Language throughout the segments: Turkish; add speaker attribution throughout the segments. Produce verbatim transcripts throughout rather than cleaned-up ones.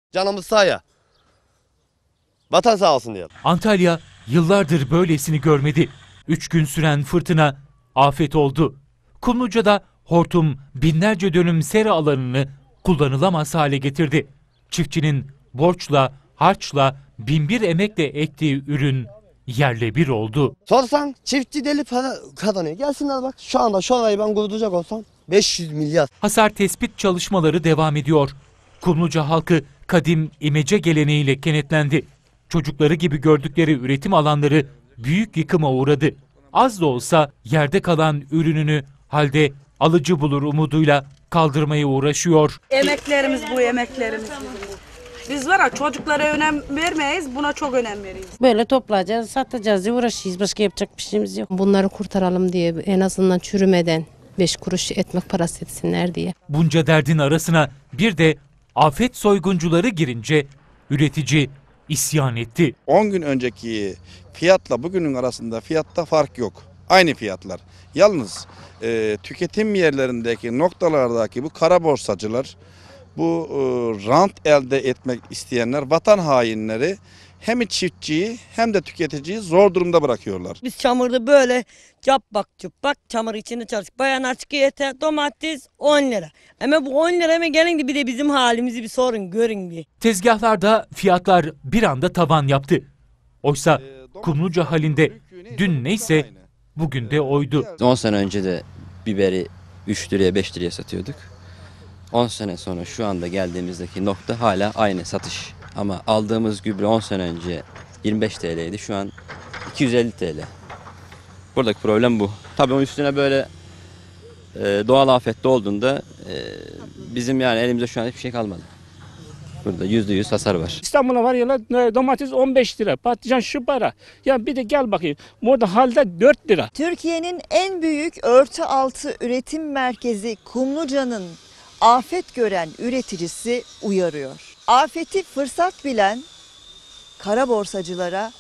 Speaker 1: Canımız sağ ya. Vatan sağ olsun diyelim.
Speaker 2: Antalya yıllardır böylesini görmedi. Üç gün süren fırtına afet oldu. Kumluca'da hortum binlerce dönüm sera alanını kullanılamaz hale getirdi. Çiftçinin borçla, harçla, binbir emekle ektiği ürün yerle bir oldu.
Speaker 1: Sorsan çiftçi deli para kazanıyor. Gelsinler bak, şu anda şu orayı ben kurutacak olsam beş yüz milyar.
Speaker 2: Hasar tespit çalışmaları devam ediyor. Kumluca halkı kadim imece geleneğiyle kenetlendi. Çocukları gibi gördükleri üretim alanları büyük yıkıma uğradı. Az da olsa yerde kalan ürününü halde alıcı bulur umuduyla kaldırmaya uğraşıyor.
Speaker 3: Emeklerimiz bu emeklerimiz. Biz var ya çocuklara önem vermeyiz, buna çok önem veriyoruz.
Speaker 4: Böyle toplayacağız, satacağız diye uğraşıyoruz. Başka yapacak bir şeyimiz yok. Bunları kurtaralım diye, en azından çürümeden beş kuruş ekmek parası etsinler diye.
Speaker 2: Bunca derdin arasına bir de afet soyguncuları girince üretici isyan etti.
Speaker 5: on gün önceki fiyatla bugünün arasında fiyatta fark yok. Aynı fiyatlar. Yalnız e, tüketim yerlerindeki noktalardaki bu kara borsacılar, bu e, rant elde etmek isteyenler, vatan hainleri hem çiftçiyi hem de tüketiciyi zor durumda bırakıyorlar.
Speaker 6: Biz çamurda böyle çapak çupak çamur içinde çalıştık. Bayanlar çıkıyor ete, domates on lira. Ama bu on lira hemen gelin de bir de bizim halimizi bir sorun görün bir.
Speaker 2: Tezgahlarda fiyatlar bir anda tavan yaptı. Oysa Kumluca halinde dün neyse bugün de oydu.
Speaker 7: on sene önce de biberi üç liraya beş liraya satıyorduk. on sene sonra şu anda geldiğimizdeki nokta hala aynı satış. Ama aldığımız gübre on sene önce yirmi beş T L'ydi, şu an iki yüz elli T L. Buradaki problem bu. Tabii onun üstüne böyle e, doğal afette olduğunda e, bizim yani elimizde şu an hiçbir şey kalmadı. Burada yüzde yüz hasar var.
Speaker 8: İstanbul'a var ya domates on beş lira, patlıcan şu para. Ya bir de gel bakayım, burada halde dört lira.
Speaker 9: Türkiye'nin en büyük örtü altı üretim merkezi Kumluca'nın afet gören üreticisi uyarıyor. Afeti fırsat bilen kara borsacılara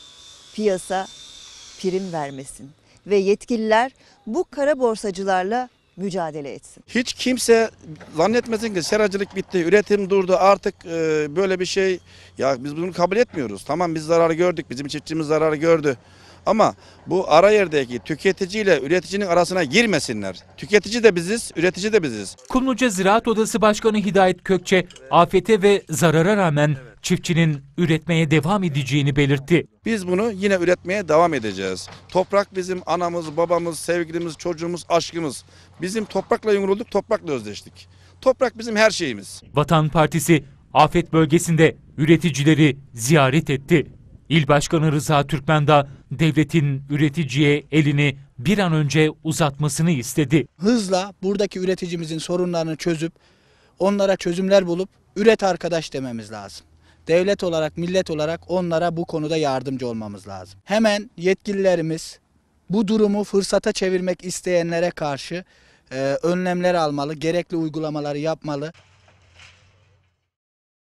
Speaker 9: piyasa prim vermesin ve yetkililer bu kara borsacılarla mücadele etsin.
Speaker 5: Hiç kimse zannetmesin ki seracılık bitti, üretim durdu, artık e, böyle bir şey, ya biz bunu kabul etmiyoruz. Tamam, biz zararı gördük, bizim çiftçimiz zararı gördü. Ama bu ara yerdeki tüketici ile üreticinin arasına girmesinler. Tüketici de biziz, üretici de biziz.
Speaker 2: Kumluca Ziraat Odası Başkanı Hidayet Kökçe afete ve zarara rağmen çiftçinin üretmeye devam edeceğini belirtti.
Speaker 5: Biz bunu yine üretmeye devam edeceğiz. Toprak bizim anamız, babamız, sevgilimiz, çocuğumuz, aşkımız. Bizim toprakla yumrulduk, toprakla özleştik. Toprak bizim her şeyimiz.
Speaker 2: Vatan Partisi afet bölgesinde üreticileri ziyaret etti. İl Başkanı Rıza Türkmendağ devletin üreticiye elini bir an önce uzatmasını istedi.
Speaker 10: Hızla buradaki üreticimizin sorunlarını çözüp onlara çözümler bulup üret arkadaş dememiz lazım. Devlet olarak, millet olarak onlara bu konuda yardımcı olmamız lazım. Hemen yetkililerimiz bu durumu fırsata çevirmek isteyenlere karşı e, önlemler almalı, gerekli uygulamaları yapmalı.